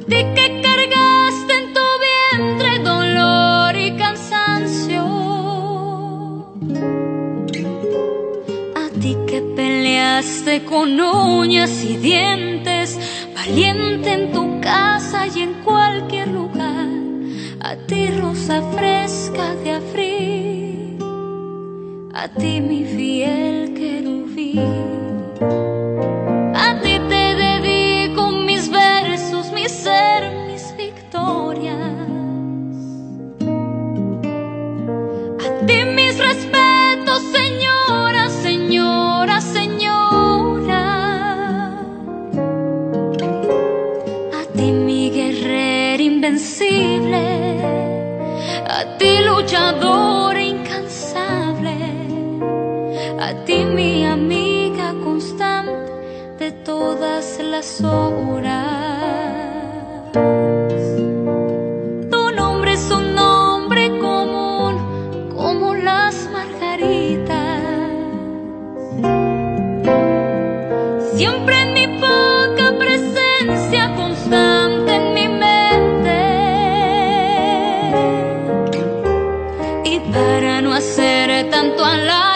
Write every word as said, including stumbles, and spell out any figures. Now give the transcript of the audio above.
ti que cargaste en tu vientre dolor y cansancio, a ti que peleaste con uñas y dientes, valiente en tu casa y en cualquier lugar, a ti rosa fresca de abril, a ti mi fiel querubín. A ti te dedico mis versos, mi ser, mis victorias. A ti mis respetos, señora, señora, señora. A ti mi guerrera invencible, a ti luchadora incansable, a ti mi amiga constante de todas las horas. Tu nombre es un nombre común como las margaritas, siempre en mi poca presencia, constante en mi mente. Y para no hacer tanto alarde,